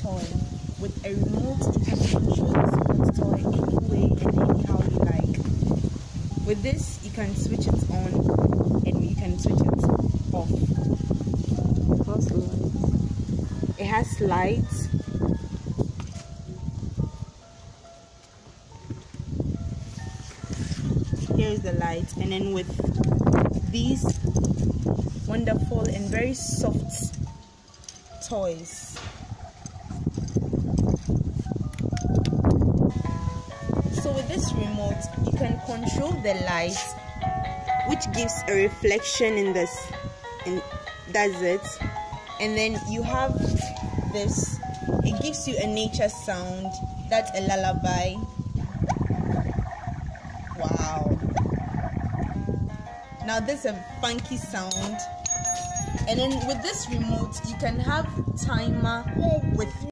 toy. With a remote, you can control this toy any way and anyhow you like. With this, you can switch it on and you can switch it off. It has lights. Here is the light, and then with these wonderful and very soft toys. So with this remote, you can control the light, which gives a reflection in this, and that's it. And then you have this, it gives you a nature sound. That's a lullaby. Wow. Now this is a funky sound. And then with this remote, you can have timer with